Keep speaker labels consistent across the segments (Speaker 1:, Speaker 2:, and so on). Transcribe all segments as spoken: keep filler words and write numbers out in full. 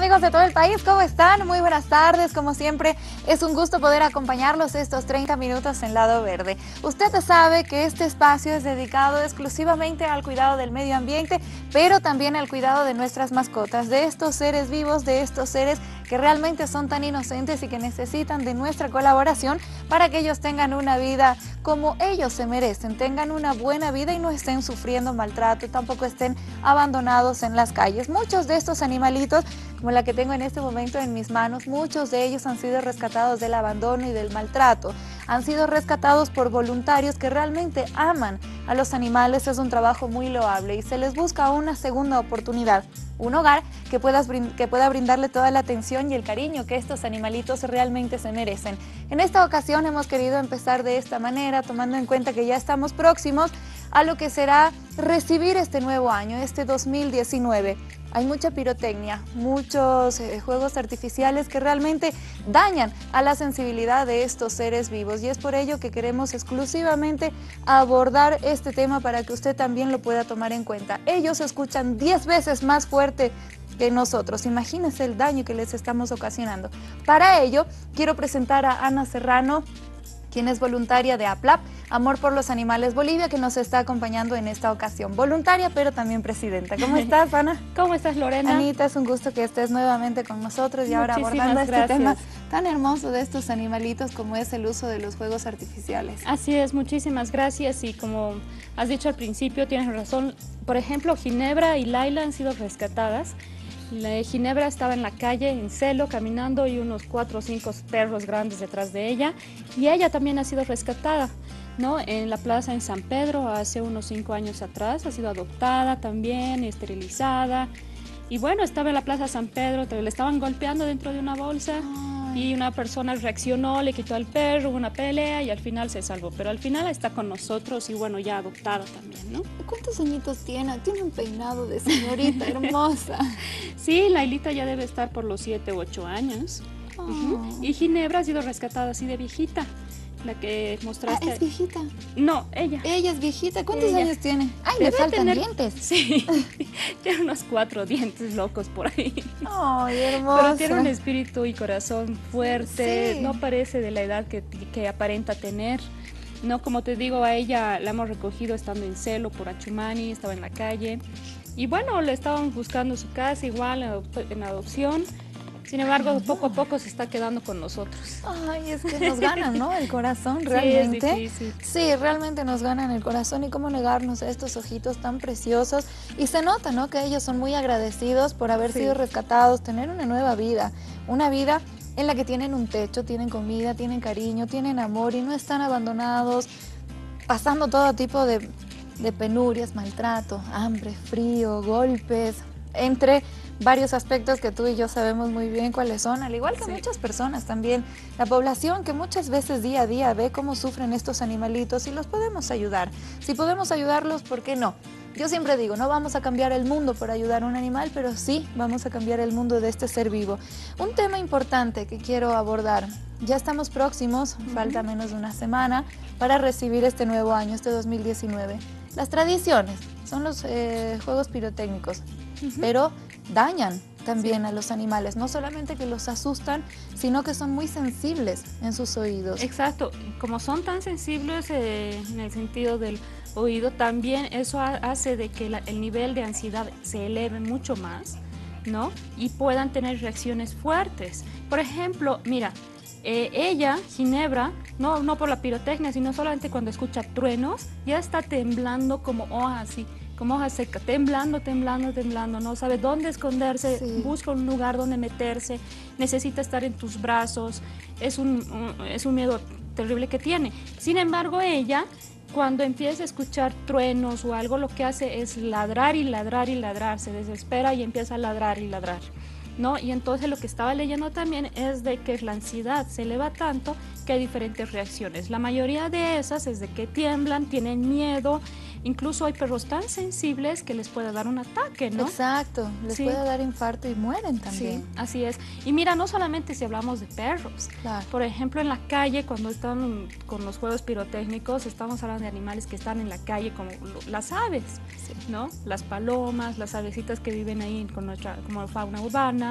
Speaker 1: amigos de todo el país? ¿Cómo están? Muy buenas tardes. Como siempre, es un gusto poder acompañarlos estos treinta minutos en Lado Verde. Usted sabe que este espacio es dedicado exclusivamente al cuidado del medio ambiente, pero también al cuidado de nuestras mascotas, de estos seres vivos, de estos seres que realmente son tan inocentes y que necesitan de nuestra colaboración para que ellos tengan una vida como ellos se merecen, tengan una buena vida y no estén sufriendo maltrato, tampoco estén abandonados en las calles. Muchos de estos animalitos, como la que tengo en este momento en mis manos, muchos de ellos han sido rescatados del abandono y del maltrato. Han sido rescatados por voluntarios que realmente aman a los animales. Es un trabajo muy loable y se les busca una segunda oportunidad, un hogar que pueda, que pueda brindarle toda la atención y el cariño que estos animalitos realmente se merecen. En esta ocasión hemos querido empezar de esta manera, tomando en cuenta que ya estamos próximos a lo que será recibir este nuevo año, este dos mil diecinueve. Hay mucha pirotecnia, muchos eh, juegos artificiales que realmente dañan a la sensibilidad de estos seres vivos y es por ello que queremos exclusivamente abordar este tema para que usted también lo pueda tomar en cuenta. Ellos escuchan diez veces más fuerte que nosotros. Imagínense el daño que les estamos ocasionando. Para ello, quiero presentar a Ana Serrano, quien es voluntaria de APLAP, Amor por los Animales Bolivia, que nos está acompañando en esta ocasión. Voluntaria, pero también presidenta. ¿Cómo estás, Ana?
Speaker 2: ¿Cómo estás, Lorena?
Speaker 1: Anita, es un gusto que estés nuevamente con nosotros y ahora
Speaker 2: Muchísimas
Speaker 1: abordando
Speaker 2: gracias.
Speaker 1: este tema tan hermoso de estos animalitos como es el uso de los juegos artificiales.
Speaker 2: Así es, muchísimas gracias y como has dicho al principio, tienes razón. Por ejemplo, Ginebra y Laila han sido rescatadas. La Ginebra estaba en la calle, en celo, caminando y unos cuatro o cinco perros grandes detrás de ella. Y ella también ha sido rescatada, ¿no? En la plaza en San Pedro hace unos cinco años atrás. Ha sido adoptada también, esterilizada. Y bueno, estaba en la plaza San Pedro, le estaban golpeando dentro de una bolsa. Ay. Y una persona reaccionó, le quitó al perro, hubo una pelea y al final se salvó. Pero al final está con nosotros y bueno, ya adoptada también, ¿no?
Speaker 1: ¿Cuántos añitos tiene? Tiene un peinado de señorita hermosa.
Speaker 2: Sí, Lailita ya debe estar por los siete u ocho años. Oh. Uh-huh. Y Ginebra ha sido rescatada así de viejita. La que mostraste.
Speaker 1: Ah, ¿es viejita?
Speaker 2: No, ella.
Speaker 1: Ella es viejita. ¿Cuántos
Speaker 2: ella.
Speaker 1: años tiene? Ay,
Speaker 2: Debe
Speaker 1: le faltan
Speaker 2: tener...
Speaker 1: dientes.
Speaker 2: Sí, tiene unos cuatro dientes locos por ahí.
Speaker 1: Ay, hermosa.
Speaker 2: Pero tiene un espíritu y corazón fuerte. Sí. No parece de la edad que, que aparenta tener. No, como te digo, a ella la hemos recogido estando en celo por Achumani, estaba en la calle. Y bueno, le estaban buscando su casa igual en adopción. Sin embargo, poco a poco se está quedando con nosotros.
Speaker 1: Ay, es que nos ganan, ¿no? El corazón, realmente.
Speaker 2: Sí, es difícil.
Speaker 1: Sí, realmente nos ganan el corazón y cómo negarnos a estos ojitos tan preciosos. Y se nota, ¿no? Que ellos son muy agradecidos por haber sí. sido rescatados, tener una nueva vida, una vida en la que tienen un techo, tienen comida, tienen cariño, tienen amor y no están abandonados, pasando todo tipo de, de penurias, maltrato, hambre, frío, golpes, entre varios aspectos que tú y yo sabemos muy bien cuáles son, al igual que sí. muchas personas también, la población que muchas veces día a día ve cómo sufren estos animalitos y los podemos ayudar. Si podemos ayudarlos, ¿por qué no? Yo siempre digo, no vamos a cambiar el mundo por ayudar a un animal, pero sí vamos a cambiar el mundo de este ser vivo. Un tema importante que quiero abordar, ya estamos próximos, uh-huh. falta menos de una semana para recibir este nuevo año, este dos mil diecinueve. Las tradiciones son los eh, juegos pirotécnicos, uh-huh. pero dañan también sí. a los animales, no solamente que los asustan, sino que son muy sensibles en sus oídos.
Speaker 2: Exacto, como son tan sensibles eh, en el sentido del oído, también eso hace de que la, el nivel de ansiedad se eleve mucho más, ¿no? Y puedan tener reacciones fuertes. Por ejemplo, mira, eh, ella, Ginebra, no, no por la pirotecnia, sino solamente cuando escucha truenos, ya está temblando como hoja así, como hoja seca, temblando, temblando, temblando, no sabe dónde esconderse, sí. busca un lugar donde meterse, necesita estar en tus brazos, es un, un, es un miedo terrible que tiene. Sin embargo, ella, cuando empieza a escuchar truenos o algo, lo que hace es ladrar y ladrar y ladrar, se desespera y empieza a ladrar y ladrar, ¿no? Y entonces lo que estaba leyendo también es de que la ansiedad se eleva tanto que hay diferentes reacciones. La mayoría de esas es de que tiemblan, tienen miedo. Incluso hay perros tan sensibles que les puede dar un ataque, ¿no?
Speaker 1: Exacto, les sí. puede dar infarto y mueren también.
Speaker 2: Sí, así es. Y mira, no solamente si hablamos de perros.
Speaker 1: Claro.
Speaker 2: Por ejemplo, en la calle, cuando están con los juegos pirotécnicos, estamos hablando de animales que están en la calle, como las aves, sí. ¿no? Las palomas, las avecitas que viven ahí con nuestra como fauna urbana,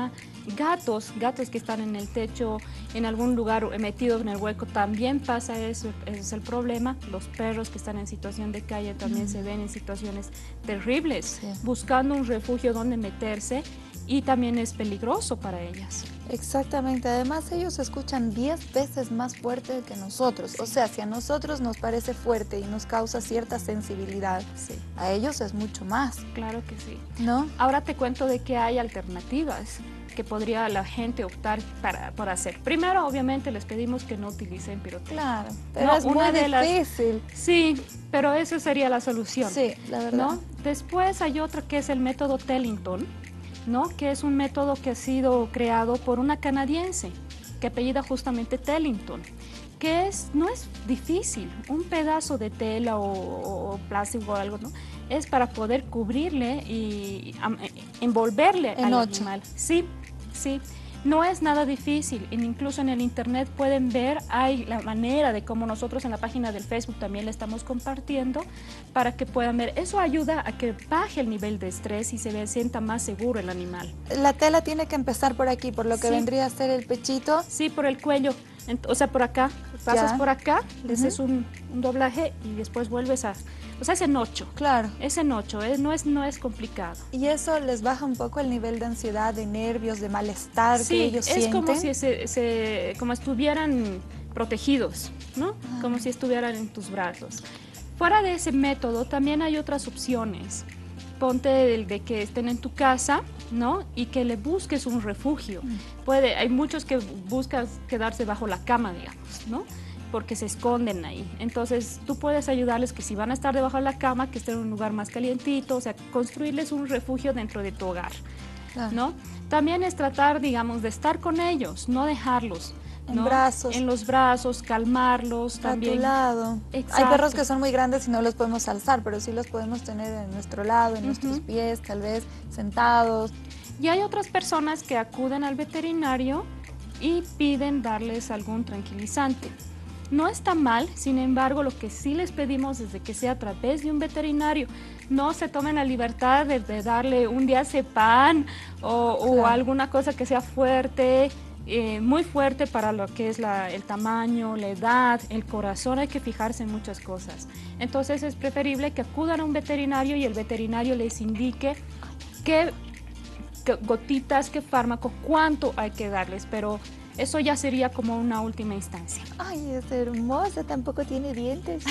Speaker 2: Gatos, gatos que están en el techo, en algún lugar metidos en el hueco, también pasa eso, ese es el problema. Los perros que están en situación de calle también mm. se ven en situaciones terribles, sí. buscando un refugio donde meterse, y también es peligroso para ellas.
Speaker 1: Exactamente, además ellos escuchan diez veces más fuerte que nosotros, sí. o sea, si a nosotros nos parece fuerte y nos causa cierta sensibilidad, sí. a ellos es mucho más.
Speaker 2: Claro que sí.
Speaker 1: ¿No?
Speaker 2: Ahora te cuento de que hay alternativas que podría la gente optar para, para hacer. Primero, obviamente, les pedimos que no utilicen pirotecnia.
Speaker 1: Claro, pero
Speaker 2: no,
Speaker 1: es muy difícil.
Speaker 2: Las, sí, pero esa sería la solución.
Speaker 1: Sí, la verdad.
Speaker 2: ¿No? Después hay otro que es el método Tellington, ¿no? Que es un método que ha sido creado por una canadiense que apellida justamente Tellington, que es, no es difícil, un pedazo de tela o, o plástico o algo, ¿no? Es para poder cubrirle y um, envolverle
Speaker 1: en
Speaker 2: al
Speaker 1: ocho.
Speaker 2: animal. Sí, sí. No es nada difícil, incluso en el internet pueden ver, hay la manera de cómo nosotros en la página del Facebook también le estamos compartiendo para que puedan ver. Eso ayuda a que baje el nivel de estrés y se ve, sienta más seguro el animal.
Speaker 1: La tela tiene que empezar por aquí, por lo que
Speaker 2: sí.
Speaker 1: vendría a ser el pechito.
Speaker 2: Sí, por el cuello, o sea, por acá. Pasas
Speaker 1: ya.
Speaker 2: por acá, le haces
Speaker 1: uh-huh.
Speaker 2: un, un doblaje y después vuelves a... O sea, es en ocho.
Speaker 1: Claro.
Speaker 2: Es en ocho, es, no, es, no es complicado.
Speaker 1: ¿Y eso les baja un poco el nivel de ansiedad, de nervios, de malestar
Speaker 2: sí,
Speaker 1: que ellos
Speaker 2: es
Speaker 1: sienten?
Speaker 2: como si se, se, como estuvieran protegidos, ¿no? Ah. Como si estuvieran en tus brazos. Fuera de ese método, también hay otras opciones. Ponte el de que estén en tu casa, ¿no? Y que le busques un refugio. Mm. Puede, hay muchos que buscan quedarse bajo la cama, digamos, ¿no? Porque se esconden ahí. Entonces, tú puedes ayudarles que si van a estar debajo de la cama, que estén en un lugar más calientito, o sea, construirles un refugio dentro de tu hogar, claro. ¿no? También es tratar, digamos, de estar con ellos, no dejarlos.
Speaker 1: En
Speaker 2: ¿no?
Speaker 1: brazos.
Speaker 2: En los brazos, calmarlos también.
Speaker 1: A tu lado.
Speaker 2: Exacto.
Speaker 1: Hay perros que son muy grandes y no los podemos alzar, pero sí los podemos tener en nuestro lado, en uh-huh. nuestros pies, tal vez sentados.
Speaker 2: Y hay otras personas que acuden al veterinario y piden darles algún tranquilizante. No está mal, sin embargo, lo que sí les pedimos es de que sea a través de un veterinario. No se tomen la libertad de, de darle un diazepam o, claro. o alguna cosa que sea fuerte, eh, muy fuerte para lo que es la, el tamaño, la edad, el corazón. Hay que fijarse en muchas cosas. Entonces es preferible que acudan a un veterinario y el veterinario les indique qué, qué gotitas, qué fármaco, cuánto hay que darles, pero eso ya sería como una última instancia.
Speaker 1: Ay, es hermosa, tampoco tiene dientes.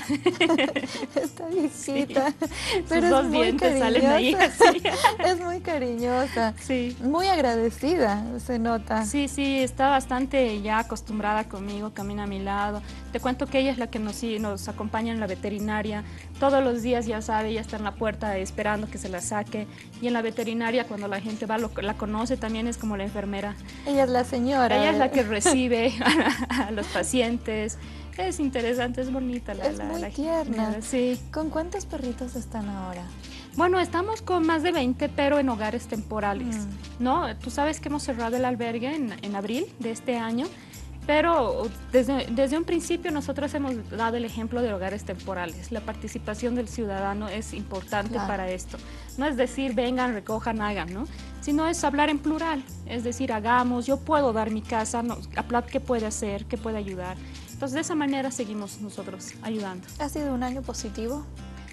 Speaker 1: Está viejita.
Speaker 2: Sí.
Speaker 1: Pero
Speaker 2: Sus
Speaker 1: es
Speaker 2: dos
Speaker 1: muy
Speaker 2: dientes
Speaker 1: cariñosa.
Speaker 2: salen ahí. Así.
Speaker 1: Es muy cariñosa.
Speaker 2: Sí.
Speaker 1: Muy agradecida, se nota.
Speaker 2: Sí, sí, está bastante ya acostumbrada conmigo, camina a mi lado. Te cuento que ella es la que nos, nos acompaña en la veterinaria. Todos los días, ya sabe, ella está en la puerta esperando que se la saque. Y en la veterinaria, cuando la gente va, lo, la conoce, también es como la enfermera.
Speaker 1: Ella es la señora.
Speaker 2: Ella es la que recibe a, a los pacientes. Es interesante, es bonita la
Speaker 1: Es
Speaker 2: la,
Speaker 1: muy
Speaker 2: la,
Speaker 1: tierna.
Speaker 2: La, sí.
Speaker 1: ¿Con cuántos perritos están ahora?
Speaker 2: Bueno, estamos con más de veinte, pero en hogares temporales, mm. ¿no? Tú sabes que hemos cerrado el albergue en, en abril de este año, pero desde, desde un principio nosotros hemos dado el ejemplo de hogares temporales. La participación del ciudadano es importante claro. para esto. No es decir, vengan, recojan, hagan, ¿no? Sino es hablar en plural, es decir, hagamos, yo puedo dar mi casa, no, ¿qué puede hacer, qué puede ayudar? Entonces, de esa manera seguimos nosotros ayudando.
Speaker 1: ¿Ha sido un año positivo?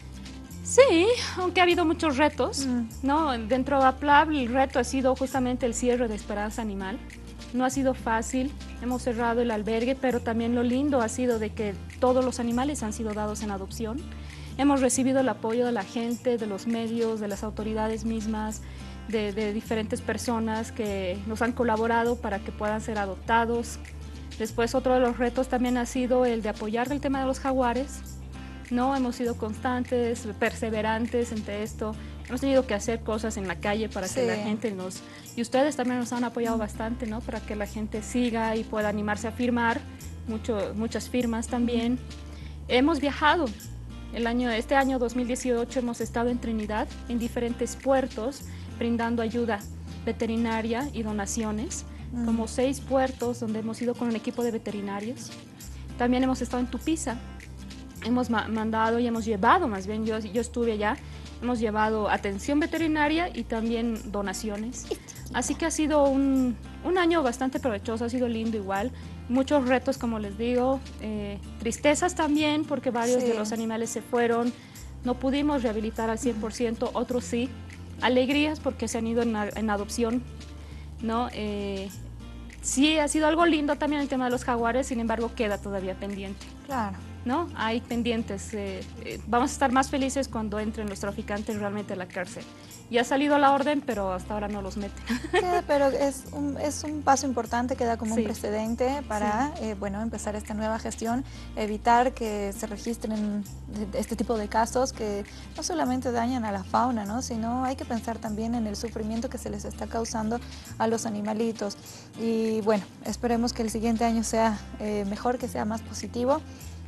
Speaker 2: Sí, aunque ha habido muchos retos, mm. ¿no? Dentro de APLAB el reto ha sido justamente el cierre de Esperanza Animal. No ha sido fácil, hemos cerrado el albergue, pero también lo lindo ha sido de que todos los animales han sido dados en adopción. Hemos recibido el apoyo de la gente, de los medios, de las autoridades mismas, de, de diferentes personas que nos han colaborado para que puedan ser adoptados. Después otro de los retos también ha sido el de apoyar el tema de los jaguares. No, hemos sido constantes, perseverantes entre esto. Hemos tenido que hacer cosas en la calle para sí. que la gente nos... Y ustedes también nos han apoyado mm. bastante, ¿no? Para que la gente siga y pueda animarse a firmar. Mucho, muchas firmas también. Mm. Hemos viajado. El año, este año dos mil dieciocho hemos estado en Trinidad, en diferentes puertos, brindando ayuda veterinaria y donaciones. Mm. Como seis puertos donde hemos ido con un equipo de veterinarios. También hemos estado en Tupiza. Hemos ma mandado y hemos llevado, más bien yo, yo estuve allá, hemos llevado atención veterinaria y también donaciones. Así que ha sido un, un año bastante provechoso, ha sido lindo igual. Muchos retos, como les digo, eh, tristezas también, porque varios
Speaker 1: Sí.
Speaker 2: de los animales se fueron. No pudimos rehabilitar al cien por ciento, otros sí. Alegrías porque se han ido en, en adopción, ¿no? Eh, sí, ha sido algo lindo también el tema de los jaguares, sin embargo, queda todavía pendiente.
Speaker 1: Claro.
Speaker 2: ¿No? Hay pendientes. Eh, eh, vamos a estar más felices cuando entren los traficantes realmente a la cárcel. Ya ha salido la orden, pero hasta ahora no los meten.
Speaker 1: Sí, pero es un, es un paso importante, queda como
Speaker 2: Sí.
Speaker 1: un precedente para
Speaker 2: Sí.
Speaker 1: eh, bueno, empezar esta nueva gestión, evitar que se registren este tipo de casos que no solamente dañan a la fauna, ¿no? Sino hay que pensar también en el sufrimiento que se les está causando a los animalitos. Y bueno, esperemos que el siguiente año sea eh, mejor, que sea más positivo.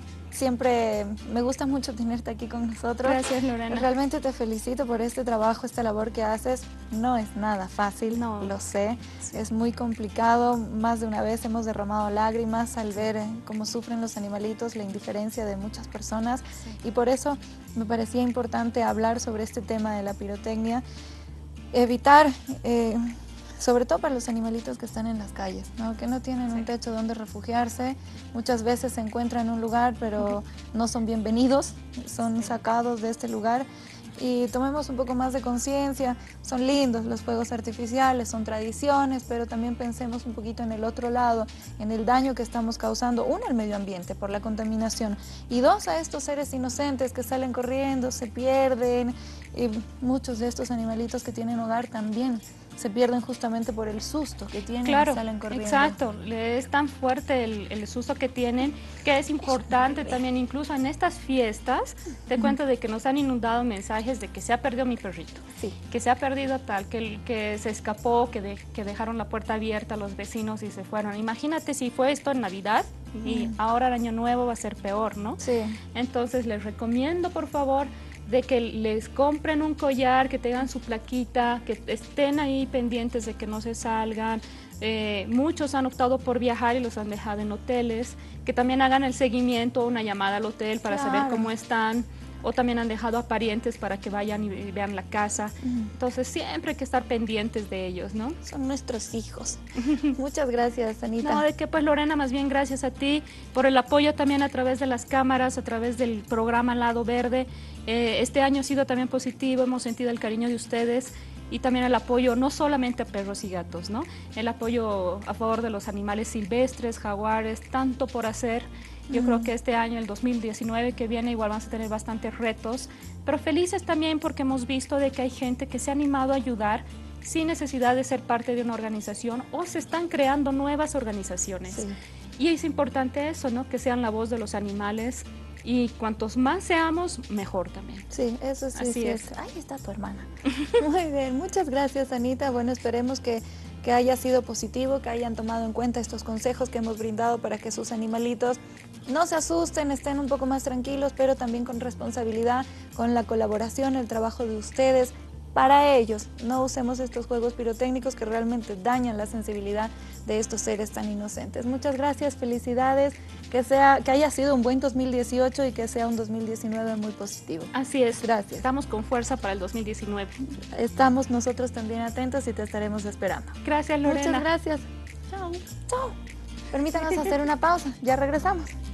Speaker 1: Siempre me gusta mucho tenerte aquí con nosotros.
Speaker 2: Gracias, Lorena.
Speaker 1: Realmente te felicito por este trabajo, esta labor que haces. No es nada fácil,
Speaker 2: No.
Speaker 1: lo sé. Es muy complicado. Más de una vez hemos derramado lágrimas al ver eh, cómo sufren los animalitos, la indiferencia de muchas personas.
Speaker 2: Sí.
Speaker 1: Y por eso me parecía importante hablar sobre este tema de la pirotecnia. Evitar... Eh, sobre todo para los animalitos que están en las calles, ¿no? Que no tienen
Speaker 2: Sí.
Speaker 1: un techo donde refugiarse, muchas veces se encuentran en un lugar pero no son bienvenidos, son
Speaker 2: Sí.
Speaker 1: sacados de este lugar y tomemos un poco más de conciencia. Son lindos los fuegos artificiales, son tradiciones, pero también pensemos un poquito en el otro lado, en el daño que estamos causando, uno, al medio ambiente por la contaminación y dos, a estos seres inocentes que salen corriendo, se pierden y muchos de estos animalitos que tienen hogar también se pierden justamente por el susto que tienen
Speaker 2: Claro,
Speaker 1: y salen corriendo.
Speaker 2: exacto. Es tan fuerte el, el susto que tienen que es importante también, incluso en estas fiestas, te cuento de que nos han inundado mensajes de que se ha perdido mi perrito,
Speaker 1: Sí.
Speaker 2: que se ha perdido tal, que, que se escapó, que, de, que dejaron la puerta abierta a los vecinos y se fueron. Imagínate si fue esto en Navidad y
Speaker 1: Mm.
Speaker 2: ahora el Año Nuevo va a ser peor, ¿no?
Speaker 1: Sí.
Speaker 2: Entonces les recomiendo, por favor, de que les compren un collar, que tengan su plaquita, que estén ahí pendientes de que no se salgan. Eh, muchos han optado por viajar y los han dejado en hoteles, que también hagan el seguimiento, una llamada al hotel para
Speaker 1: Claro.
Speaker 2: saber cómo están, o también han dejado a parientes para que vayan y vean la casa.
Speaker 1: Mm.
Speaker 2: Entonces siempre hay que estar pendientes de ellos, ¿no?
Speaker 1: Son nuestros hijos. Muchas gracias, Anita.
Speaker 2: No, de que pues Lorena, más bien gracias a ti por el apoyo también a través de las cámaras, a través del programa Lado Verde. Eh, este año ha sido también positivo, hemos sentido el cariño de ustedes y también el apoyo no solamente a perros y gatos, ¿no? El apoyo a favor de los animales silvestres, jaguares, tanto por hacer. Yo mm. creo que este año, el dos mil diecinueve que viene, igual vamos a tener bastantes retos, pero felices también porque hemos visto de que hay gente que se ha animado a ayudar sin necesidad de ser parte de una organización o se están creando nuevas organizaciones.
Speaker 1: Sí.
Speaker 2: Y es importante eso, ¿no? Que sean la voz de los animales y cuantos más seamos, mejor también.
Speaker 1: Sí, eso sí
Speaker 2: Así
Speaker 1: es.
Speaker 2: es.
Speaker 1: Cierto. Ahí está tu hermana. Muy bien, muchas gracias, Anita. Bueno, esperemos que, que haya sido positivo, que hayan tomado en cuenta estos consejos que hemos brindado para que sus animalitos no se asusten, estén un poco más tranquilos, pero también con responsabilidad, con la colaboración, el trabajo de ustedes. Para ellos, no usemos estos juegos pirotécnicos que realmente dañan la sensibilidad de estos seres tan inocentes. Muchas gracias, felicidades, que, sea, que haya sido un buen dos mil dieciocho y que sea un dos mil diecinueve muy positivo.
Speaker 2: Así es.
Speaker 1: Gracias.
Speaker 2: Estamos con fuerza para el dos mil diecinueve.
Speaker 1: Estamos nosotros también atentos y te estaremos esperando.
Speaker 2: Gracias, Lorena.
Speaker 1: Muchas gracias.
Speaker 2: Chao.
Speaker 1: Chao. Permítanos hacer una pausa, ya regresamos.